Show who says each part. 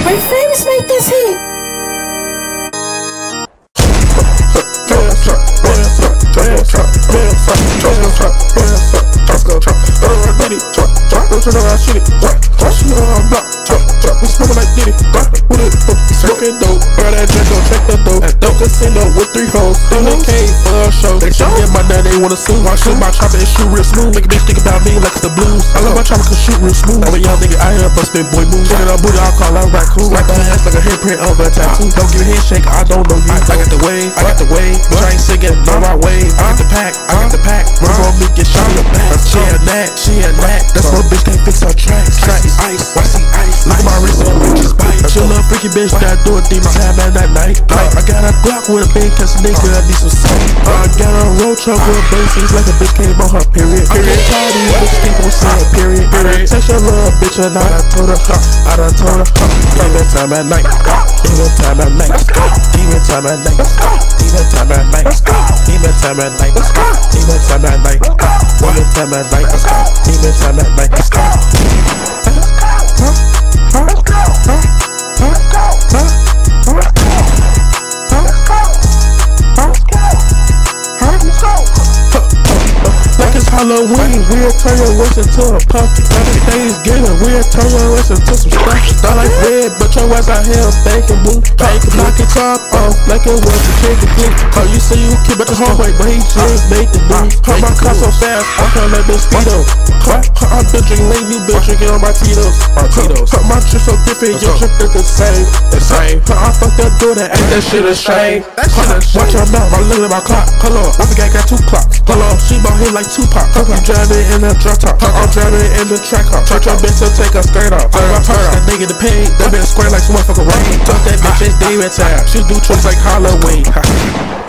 Speaker 1: Brickfamous made this heat.
Speaker 2: We smoking like Diddy, with it, smoking dope. Girl, that Draco, check the dope. That dope casino with 3 hoes. In the cave for a show. They show me my dad, they wanna sue. I shoot my chopper and shoot real smooth. Make a bitch think about me like it's the blues. I love my chopper cause shoot real smooth. I'm a young nigga, I ain't bustin' boy moves. Look at her booty, I call her raccoon. Like her ass like a handprint of a tattoo. Don't give a handshake, I don't know you. I got the wave, I got the wave. Bitch, I ain't singing, no my wave. I got the pack, I got the pack. Run on me, get shot in the back. She a nat, she a nat. That's my bitch, can't fix her tracks. Ice, ice, icy ice. Look at my wrist and bitches bite. She a little freaky bitch that do a demon time at that night. I got a Glock with a big cause nigga, I need some sight. I got a road truck with a basics like a bitch came on her period. I'm getting tired of you bitches keep on saying period. Text your little bitch and I done told her, demon time at night. Demon time at night. Demon time at night. Demon time at night. Demon time at night. Demon time at night. Demon time at night. Demon time at night. Like it's Halloween, we'll turn your wish into a pumpkin. Thanksgiving, we'll turn your wish into some stuff. Start like red, but your ass out here thinking blue. Knock your top off like it was a chicken blue. Oh, you say you keep at the hallway, but he just made the move. Cut my car so fast, I can't let this speedo. I'm been drinking late, you been drinking on my Tito's. Cut my drip so different, your drip is the same. I fucked up doing that, ain't that shit a shame. Watch your mouth, I'm looking at my clock. Hold on, I forgot I got 2 clocks. Hold on, she bought him like Tupac. You driving in a drop top, I'm driving in the track car. Touch your bitch to take her skirt off. My purse, that nigga the pay, that bitch square like some motherfucker rain. Talk that bitch, it's demon time. She do tricks like Halloween.